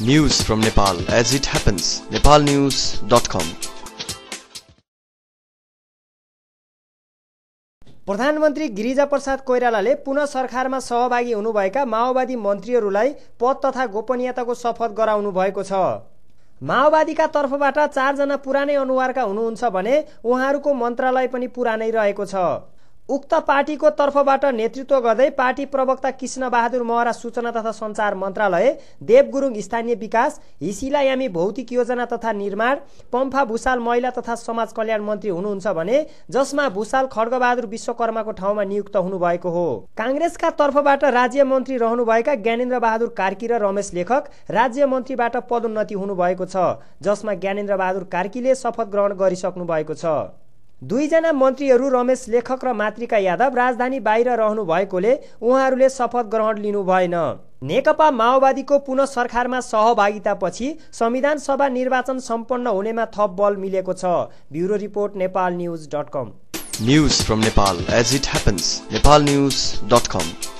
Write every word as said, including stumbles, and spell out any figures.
News from Nepal as it happens. nepal news dot com. प्रधानमन्त्री गिरिजा प्रसाद कोइरालाले पुनः सरकारमा सहभागी हुनुभएका माओवादी मन्त्रीहरूलाई पद तथा गोपनीयताको शपथ गराउनु भएको छ। माओवादीका तर्फबाट चार जना पुरानै अनुहारका हुनुहुन्छ भने उहाँहरूको मन्त्रालय पनि पुरानै रहेको छ। उक्त पार्टीको तर्फबाट नेतृत्व गर्दै पार्टी प्रवक्ता कृष्ण बहादुर महरा सूचना तथा सञ्चार मन्त्रालय, देव गुरुङ स्थानीय विकास, हिसिला यामी भौतिक योजना तथा निर्माण, पम्फा भूसाल महिला तथा समाज कल्याण मन्त्री हुनुहुन्छ भने जसमा भूसाल खड्गबहादुर विश्वकर्माको ठाउँमा नियुक्त हुनुभएको हो। कांग्रेसका तर्फबाट राज्य मन्त्री रहनुभएका ज्ञानेन्द्र बहादुर कार्की र रमेश लेखक राज्य मन्त्रीबाट पदोन्नति हुनुभएको छ, जसमा ज्ञानेन्द्र बहादुर कार्कीले शपथ ग्रहण गरिसक्नु भएको छ। दुईजना मन्त्रीहरू रमेश लेखक र मातृका यादव राजधानी बाहिर रहनु भएकोले उहाँहरूले शपथ ग्रहण लिनु भएन। नेकपा माओवादीको पुनः सरकारमा सहभागितापछि संविधान सभा निर्वाचन सम्पन्न हुनेमा थप बल मिलेको छ। Bureau report Nepal news dot com. News from Nepal as it happens. nepal news dot com.